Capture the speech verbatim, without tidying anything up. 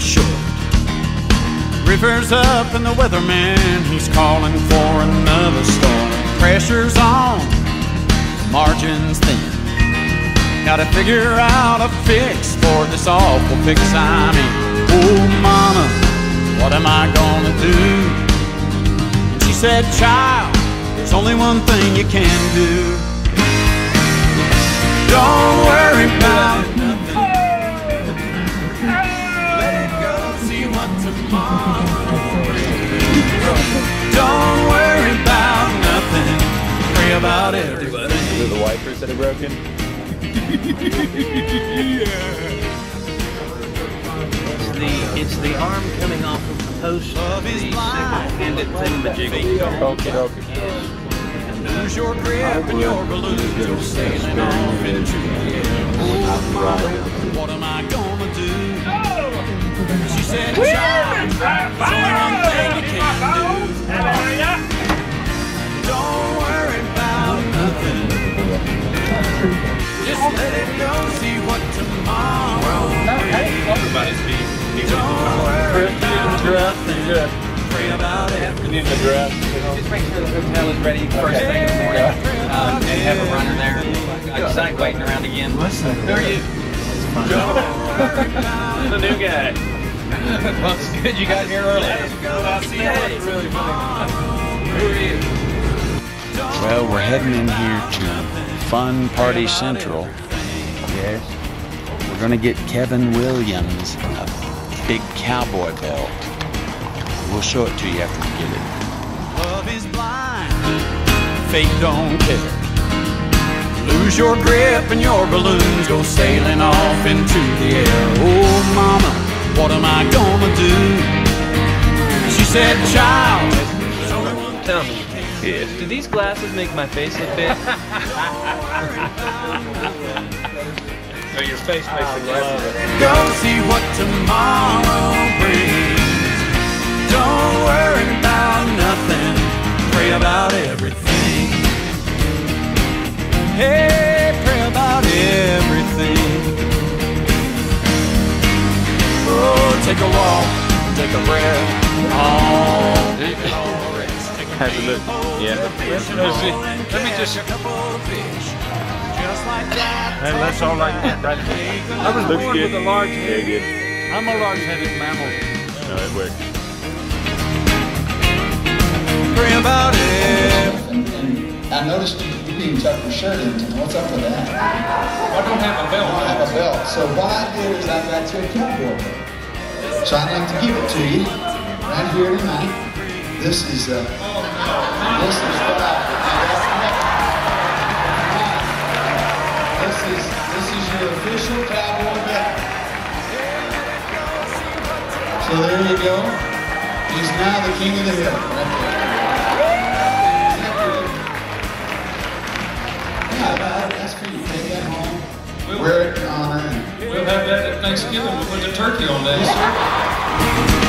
short. River's up and the weatherman, he's calling for another storm. Pressure's on, margins thin. Gotta figure out a fix for this awful fix I'm in. Oh mama, what am I gonna do? And she said, child, there's only one thing you can do. Don't worry about nothing. Let it go, see what tomorrow brings. Don't worry about nothing. Pray about everything. Is it the wipers that are broken? It's the, it's the arm coming off of the post of the single-handed thingamajiggle. Okay, okay. Lose your grip and your balloons go sailing off into the air. Oh mama, what am I gonna do? She said, child, there's only one thing you can do. Don't worry about nothing. Just let it go, see what tomorrow brings. Don't worry about nothing. Pray about everything. Just make sure the hotel is ready first thing in the morning, um, and have a runner there. I'm site waiting around again. Who are you? The new guy. Well, it's good you got here early. It's really funny. Who are you? Well, we're heading in here to Fun Party Central. Yes. We're gonna get Kevin Williams a big cowboy belt. We'll show it to you after we get it. Love is blind, fate don't care. Lose your grip and your balloons go sailing off into the air. Oh mama, what am I gonna do? She said, child, Tell me, Yes. do these glasses make my face look big? No, your face makes the glasses. go see what tomorrow brings. Don't worry about nothing, pray about everything. Hey, pray about everything. Oh, take a walk, take a breath. Oh, take a rest. How's it look? Yeah. Let me just a couple of fish. Just like that. And that's all I get right there. I was Looks born good. with a large Very head. good. I'm a large-headed mammal. No, it works. Pray about it. I noticed you being tucked your shirt into. What's up with that? I don't have a I belt. don't have a belt. So what I did is I got you a cowboy belt. So I'd like to give it to you right here tonight. This is uh, this is what I, this is this is your official cowboy belt. So there you go. He's now the king of the hill. Right there. That's for you. Take that home. Wear it in honor. We'll have that at Thanksgiving. We'll put the turkey on that. Yes, sir.